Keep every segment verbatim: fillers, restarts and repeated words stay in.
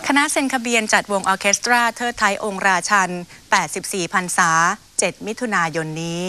คณะเซนคาเบียนจัดวงออร์เคสตราเทิดไทยองค์ราชันแปดสิบสี่พรรษาเจ็ดมิถุนายนนี้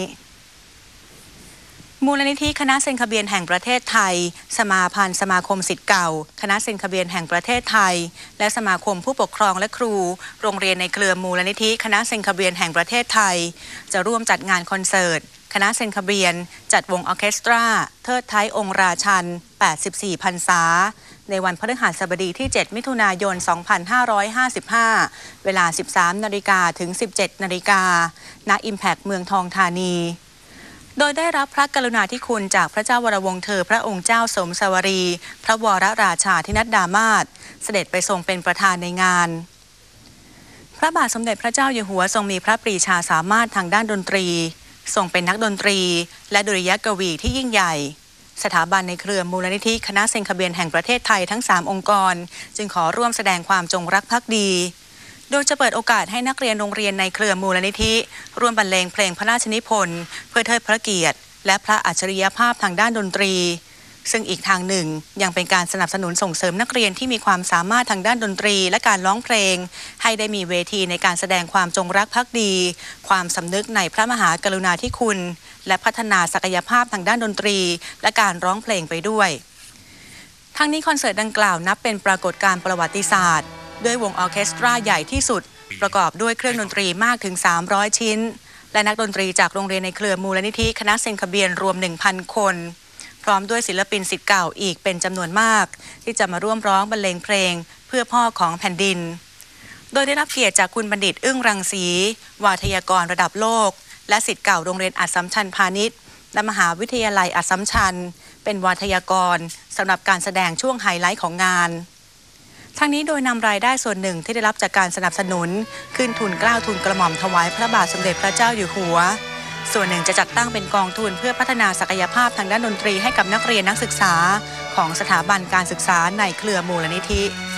มูลนิธิคณะเซนคาเบียนแห่งประเทศไทยสมาพันธ์สมาคมศิษย์เก่าคณะเซนคาเบียนแห่งประเทศไทยและสมาคมผู้ปกครองและครูโรงเรียนในเครือมูลนิธิคณะเซนคาเบียนแห่งประเทศไทยจะร่วมจัดงานคอนเสิร์ตคณะเซนคาเบียนจัดวงออร์เคสตราเทิดไทยองค์ราชันแปดสิบสี่พรรษาในวันพฤหัสบดีที่เจ็ดมิถุนายนสองพันห้าร้อยห้าสิบห้าเวลา สิบสามนาฬิกา ถึง สิบเจ็ดนาฬิกา ณ อิมแพคเมืองทองธานีโดยได้รับพระกรุณาธิคุณจากพระเจ้าวรวงศ์เธอพระองค์เจ้าสมสวรีพระวรราชาธินัดดามาศเสด็จไปทรงเป็นประธานในงานพระบาทสมเด็จพระเจ้าอยู่หัวทรงมีพระปรีชาสามารถทางด้านดนตรีทรงเป็นนักดนตรีและดุริยกวีที่ยิ่งใหญ่สถาบันในเครือมูลนิธิคณะเซนคาเบียนแห่งประเทศไทยทั้งสามองค์กรจึงขอร่วมแสดงความจงรักภักดีโดยจะเปิดโอกาสให้นักเรียนโรงเรียนในเครือมูลนิธิร่วมบรรเลงเพลงพระราชนิพนธ์เพื่อเทิดพระเกียรติและพระอัจฉริยภาพทางด้านดนตรีซึ่งอีกทางหนึ่งยังเป็นการสนับสนุนส่งเสริมนักเรียนที่มีความสามารถทางด้านดนตรีและการร้องเพลงให้ได้มีเวทีในการแสดงความจงรักภักดีความสำนึกในพระมหากรุณาธิคุณและพัฒนาศักยภาพทางด้านดนตรีและการร้องเพลงไปด้วยทั้งนี้คอนเสิร์ตดังกล่าวนับเป็นปรากฏการณ์ประวัติศาสตร์ด้วยวงออร์เคสตราใหญ่ที่สุดประกอบด้วยเครื่องดนตรีมากถึงสามร้อยชิ้นและนักดนตรีจากโรงเรียนในเครือมูลนิธิคณะเซนคาเบียนรวม หนึ่งพัน คนพร้อมด้วยศิลปินศิษย์เก่าอีกเป็นจำนวนมากที่จะมาร่วมร้องบรรเลงเพลงเพื่อพ่อของแผ่นดินโดยได้รับเกียรติจากคุณบัณฑิตอึ้งรังสีวาทยากรระดับโลกและศิษย์เก่าโรงเรียนอัสสัมชัญพาณิชย์และมหาวิทยาลัยอัสสัมชัญเป็นวาทยากรสำหรับการแสดงช่วงไฮไลท์ของงานทั้งนี้โดยนำรายได้ส่วนหนึ่งที่ได้รับจากการสนับสนุนขึ้นทุนเกล้าทุนกระหม่อมถวายพระบาทสมเด็จพระเจ้าอยู่หัวส่วนหนึ่งจะจัดตั้งเป็นกองทุนเพื่อพัฒนาศักยภาพทางด้านดนตรีให้กับนักเรียนนักศึกษาของสถาบันการศึกษาในเครือมูลนิธิ